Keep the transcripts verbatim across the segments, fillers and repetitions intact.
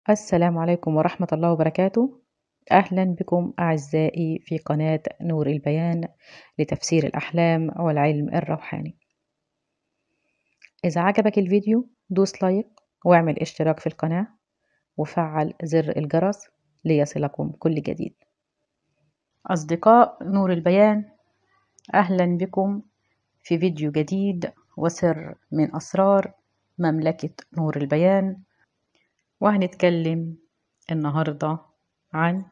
السلام عليكم ورحمة الله وبركاته. أهلا بكم أعزائي في قناة نور البيان لتفسير الأحلام والعلم الروحاني. إذا عجبك الفيديو دوس لايك واعمل اشتراك في القناة وفعل زر الجرس ليصلكم كل جديد. أصدقاء نور البيان، أهلا بكم في فيديو جديد وسر من أسرار مملكة نور البيان. وهنتكلم النهاردة عن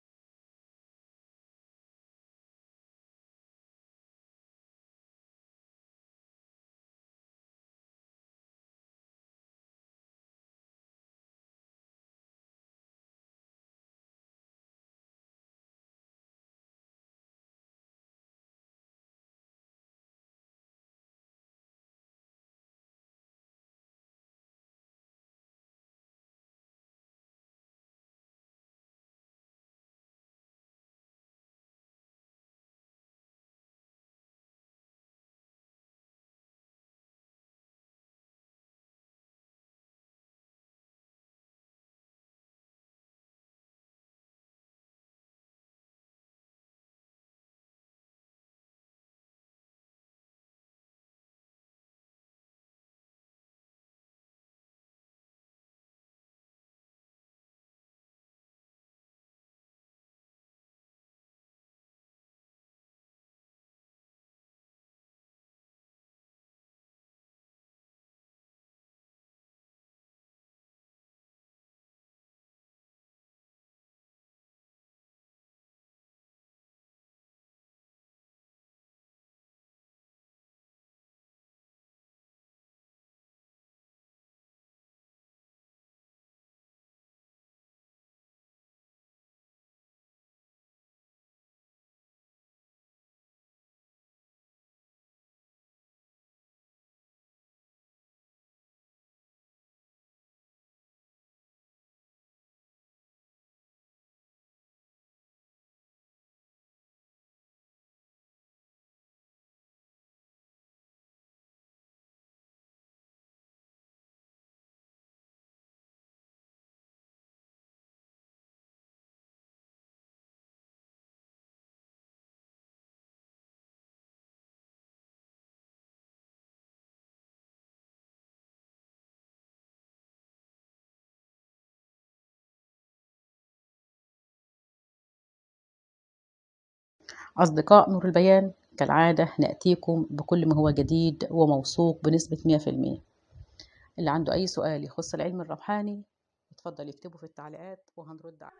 أصدقاء نور البيان، كالعادة نأتيكم بكل ما هو جديد وموثوق بنسبة مية في المية. اللي عنده أي سؤال يخص العلم الروحاني يتفضل يكتبه في التعليقات وهنرد عليه.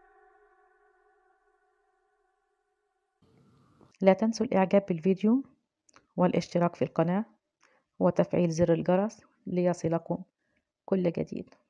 لا تنسوا الإعجاب بالفيديو والاشتراك في القناة وتفعيل زر الجرس ليصلكم كل جديد.